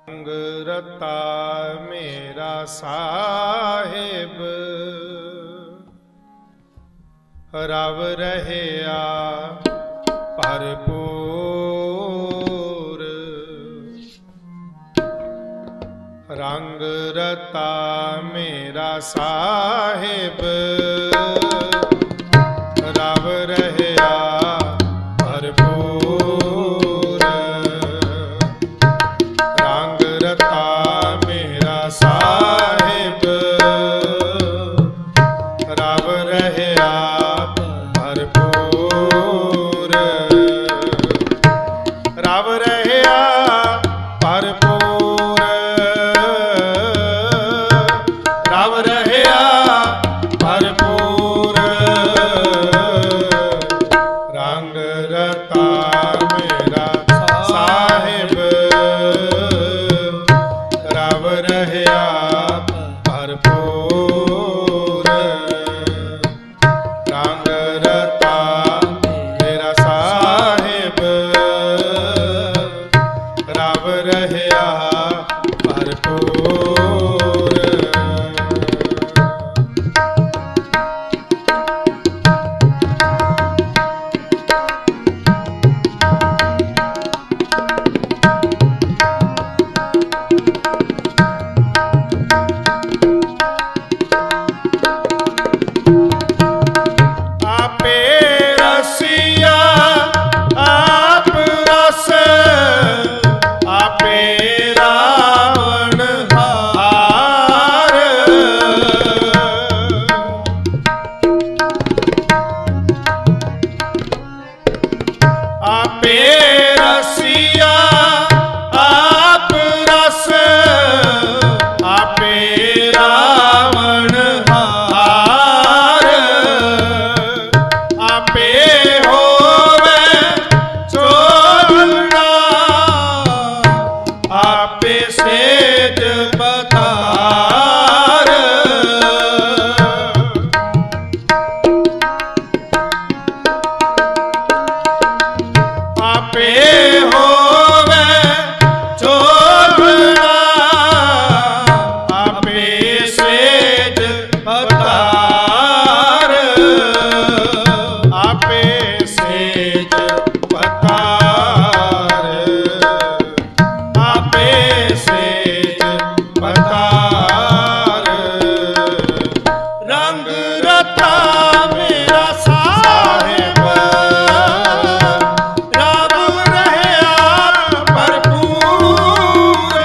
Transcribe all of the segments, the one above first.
रंग रता मेरा साहिब रव रहया भरपूर। रंग रता मेरा साहिब रव रहया भरपूर। रंग रता मेरा साहिब रव रहया भरपूर। रव रहया भरपूर। रव रहया भरपूर। रंग रता मेरा साहिब रव रहया भरपूर। रंग रता मेरा साहिब रव रहया भरपूर। आपे रसिया आप रस आपे रावण हार। आपे रसिया आप रस आपे रावण हार। आपे होवे चोलना आपे सेज बतार। आपे होवे चोलना आपे सेज बतार। आपे सेज बतार। आपे सेज बतार। रंग रता मेरा साहिब रव रहया भरपूर।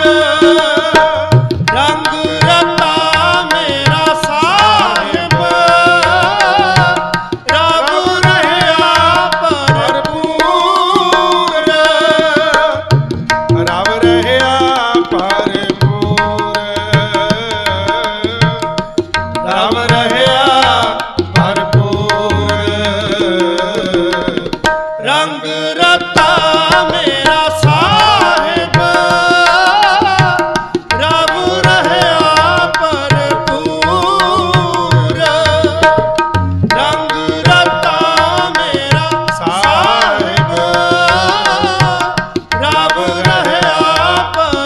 रंग रता मेरा साहिब रव रहया भरपूर। रव रहया भरपूर। रव रहया भरपूर। रंग रता मेरा साहिब रव रहया भरपूर। रंग रता मेरा साहिब रव रहया भरपूर।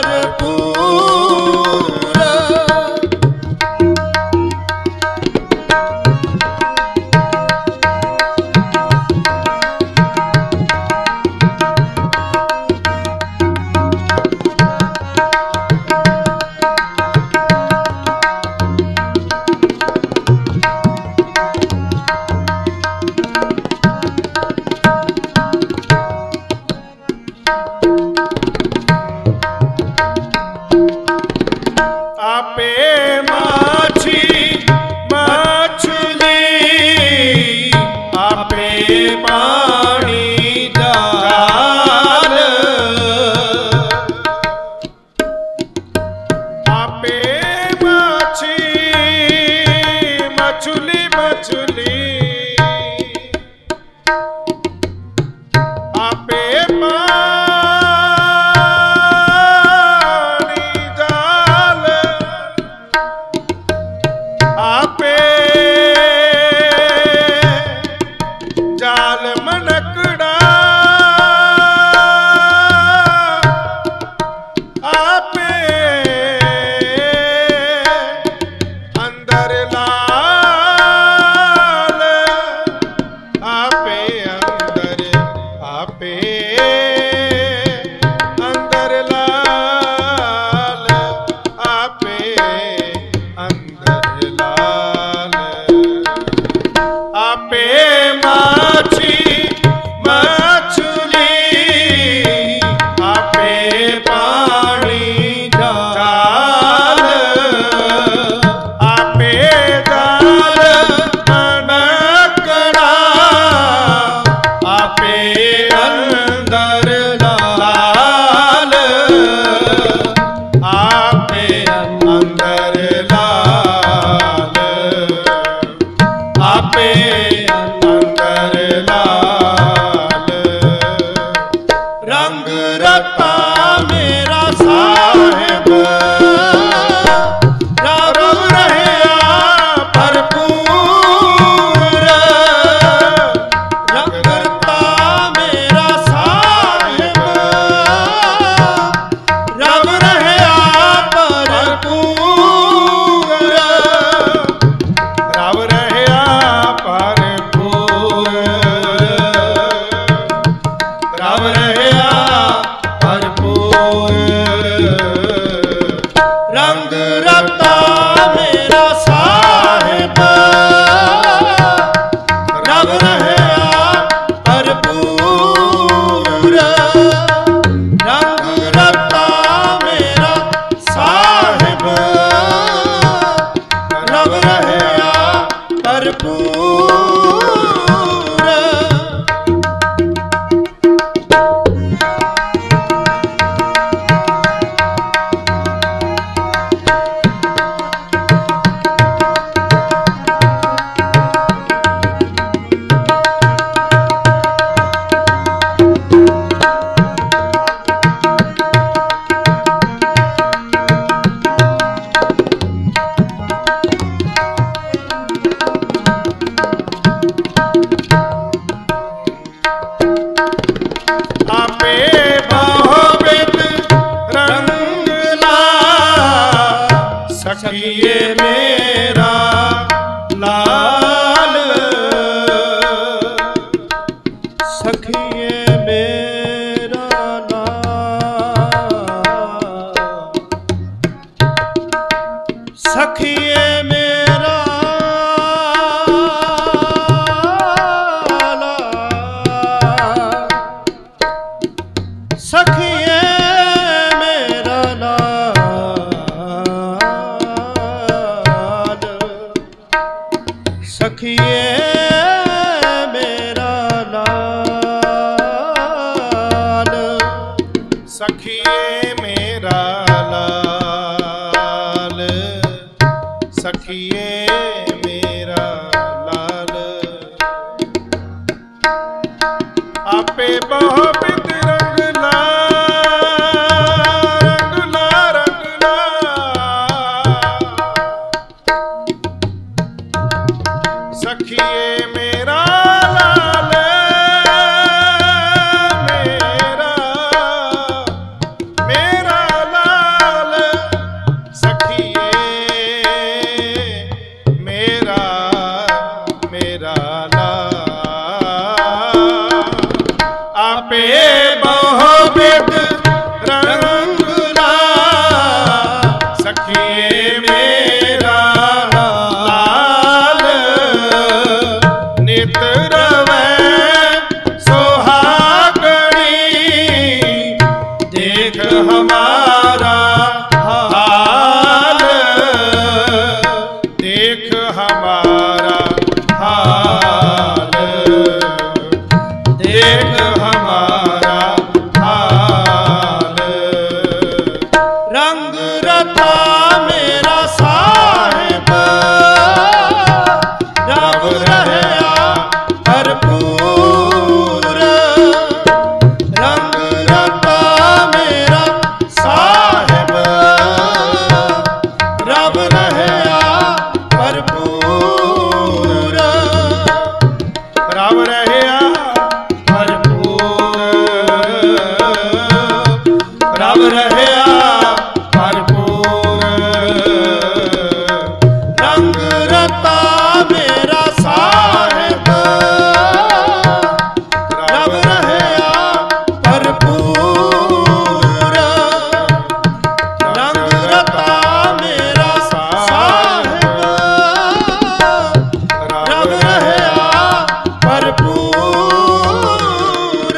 सखिए मेरा लाल, सखिए मेरा लाल, सखिए मेरा लाल, सखिए मेरा लाल, सखिए मेरा लाल, सखिए मेरा लाल, सखिए मेरा लाल, आपे बहुत रंगला रंगला रंगला, सखिए मेरा लाल, मेरा लाल, सखिए मेरा लाल, आपे बहुत रंगला, सखिए मेरा लाल, नित रवै सुहागणी, देख हमारा हाल, देख हमारा हाल, देख हमारा हाल, रंग रता मेरा साहिब, रब रहया भरपूर, रंग रता मेरा साहिब, रब रहया भरपूर, रब रहया रब रहया भरपूर, रंग रता मेरा साहिब, रब रहया भरपूर, रंग रता मेरा साहिब, रब रहया भरपूर।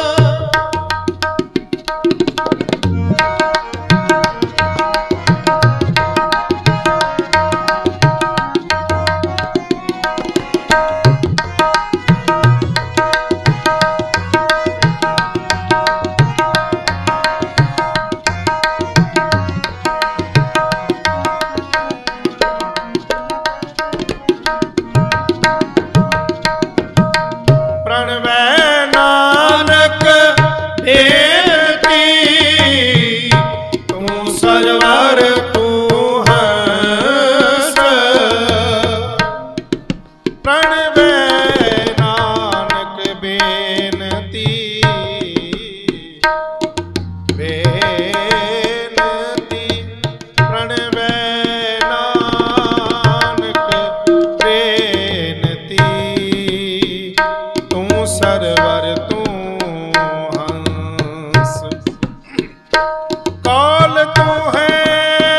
प्रणवै नानक बेनती, तू सरवर तू हंस, प्रणवै नानक बेनती, बेनती, प्रणवै नानक बेनती, तू सरवर तू हंस, कौल तू है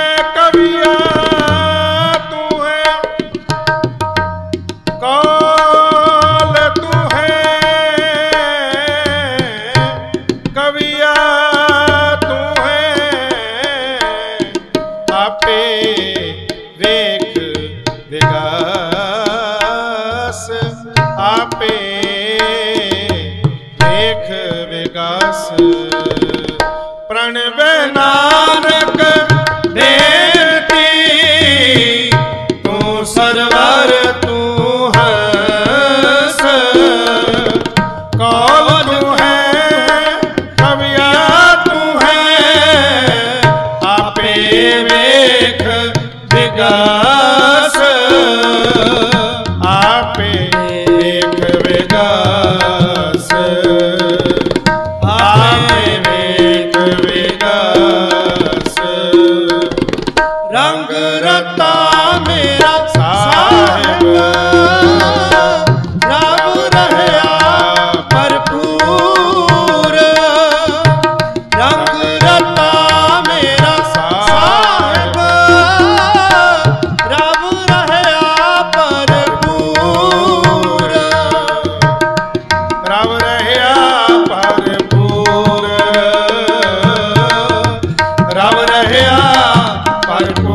ਰਹਿਆ ਪਰ